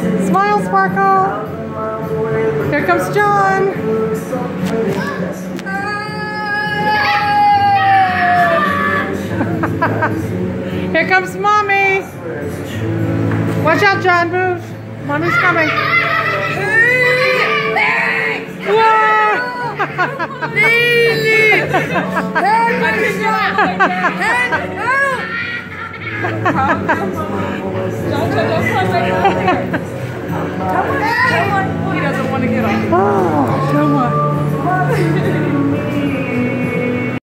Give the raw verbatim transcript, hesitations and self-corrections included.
Smile, Sparkle. Here comes John. Here comes Mommy. Watch out, John. Move. Mommy's coming. Whoa! Lily! Don't don't come right up there. Come on, come on. He doesn't want to get on. Oh, come on.